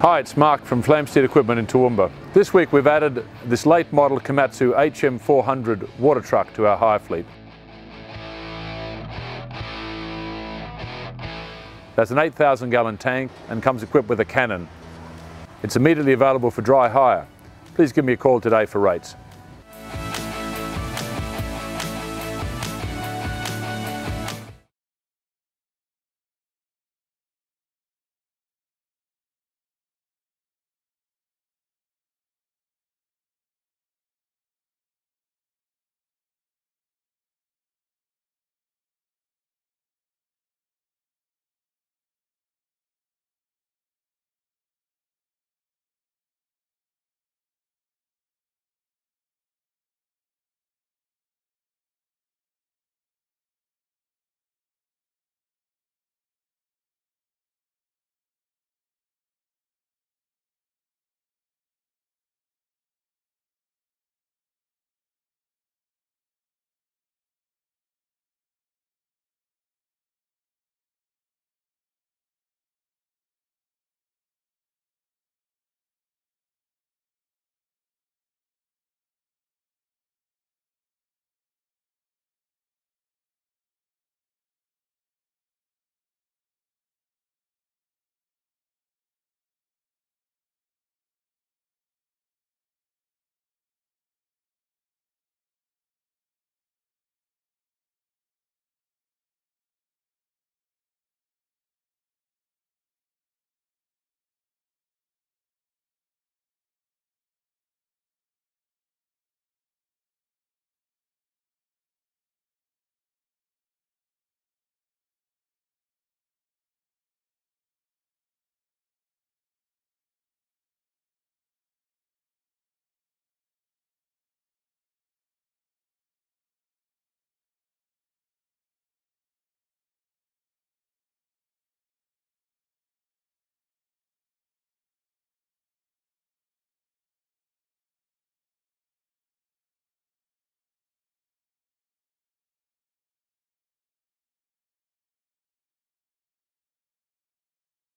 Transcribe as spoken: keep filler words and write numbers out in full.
Hi, it's Mark from Flamsteed Equipment in Toowoomba. This week we've added this late model Komatsu H M four hundred water truck to our hire fleet. That's an eight thousand gallon tank and comes equipped with a cannon. It's immediately available for dry hire. Please give me a call today for rates.